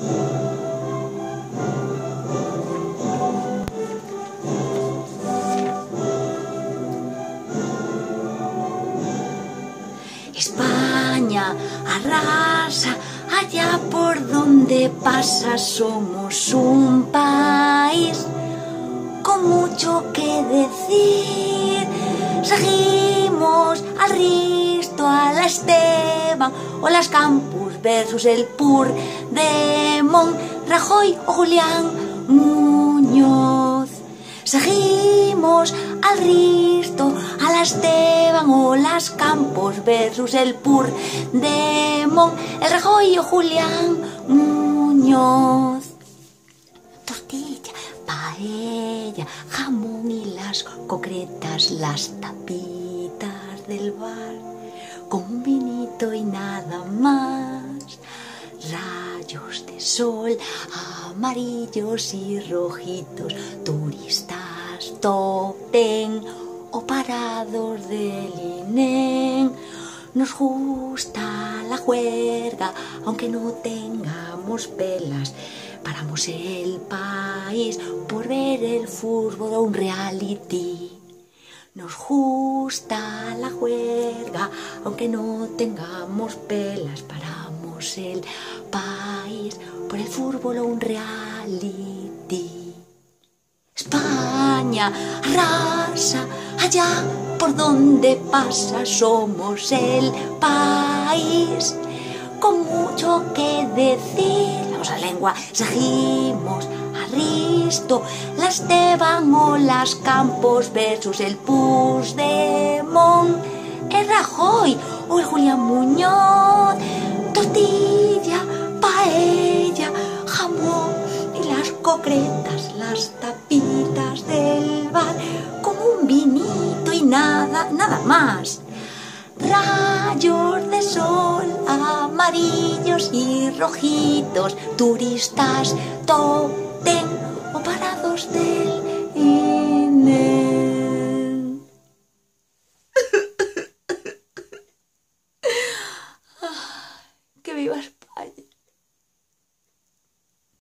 España arrasa, allá por donde pasa somos un país con mucho que decir. Seguimos al Risto, a la Esteban o las Campus versus el Pur de Rajoy o Julián Muñoz. Seguimos al Risto, a la Esteban o las Campos versus el Pur de el Rajoy o Julián Muñoz. Tortilla, paella, jamón y las concretas, las tapitas del bar, con un vinito y nada más. Rayos de sol, amarillos y rojitos, turistas top ten o parados del INEM. Nos gusta la juerga, aunque no tengamos pelas. Paramos el país por ver el fútbol o un reality. Nos gusta la juerga, aunque no tengamos pelas. Paramos el país por el fútbol o un reality. España arrasa, allá por donde pasa somos el país con mucho que decir. Vamos a lengua, seguimos a Risto, la Esteban o las Campos versus el Puigdemont, el Rajoy o el Julián Muñoz. Tortilla, paella, jamón y las concretas, las tapitas del bar, con un vinito y nada más. Rayos de sol, amarillos y rojitos, turistas top ten o parados de